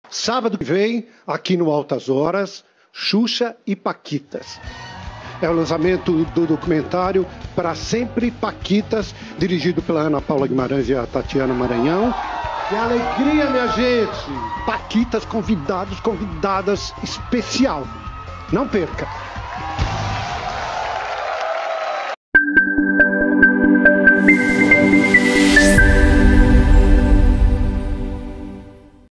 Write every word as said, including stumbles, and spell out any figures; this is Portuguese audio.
Sábado que vem, aqui no Altas Horas, Xuxa e Paquitas. É o lançamento do documentário Pra Sempre Paquitas, dirigido pela Ana Paula Guimarães e a Tatiana Maranhão. Que alegria, minha gente! Paquitas, convidados, convidadas especial. Não perca!